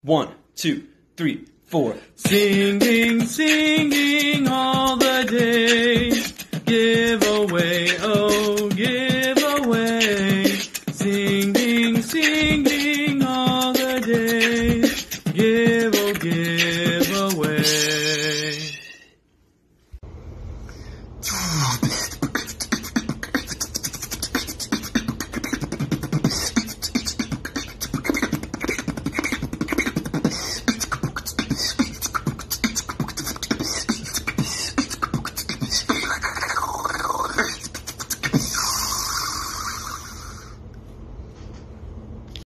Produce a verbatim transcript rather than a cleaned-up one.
One, two, three, four. Singing, singing all the day. Give away, oh.